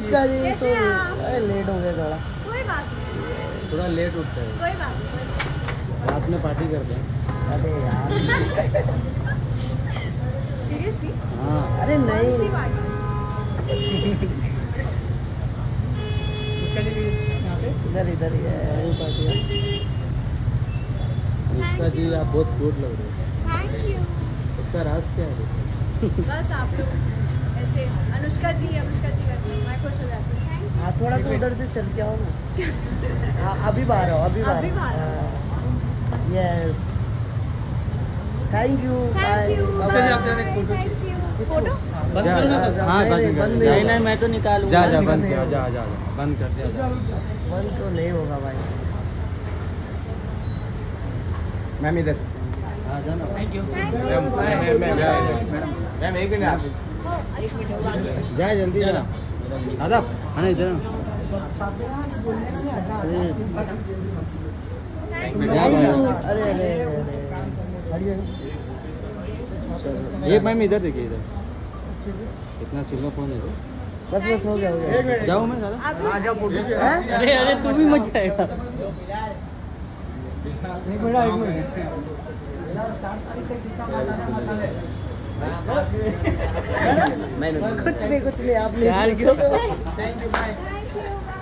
अनुष्का जी अरे लेट हो गया थोड़ा। कोई बात नहीं, थोड़ा लेट उठता है। कोई बात नहीं। रात में पार्टी करते हैं। अरे यार सीरियसली? हाँ। अरे नहीं कौन सी पार्टी? इधर इधर ही है पार्टी। अनुष्का जी आप बहुत क्यूट लग रहे हो। Thank you. उसका राज क्या है? बस आप लोग ऐसे अनुष्का जी करते हो, मैं खुश हो जाती हूँ। Thank you. हाँ थोड़ा सा उधर से चल के आओ ना। हाँ अभी बाहर आओ, अभी बाहर। Yes thank you. Thank you. Bye. Thank you. Photo? बंद करो ना। हाँ बंद नहीं मैं तो निकालूंगा। जा बंद कर जा बंद कर दिया। बंद तो नहीं होगा भाई। मैम इधर आ जाना। Thank you. मैम एक मिनट आप जा जल्दी जा। आदाब आना इधर। Thank you. अरे अरे अरे ये मैम इधर देखिए इधर कितना सुलभ फोन है। बस बस हो गया। जाऊँ मैं सारा। अरे अरे तू भी मत जाएगा। एक मिनट 4 तारीख तक जितना मचा ले। कुछ नहीं आपने थैंक यू। बाय।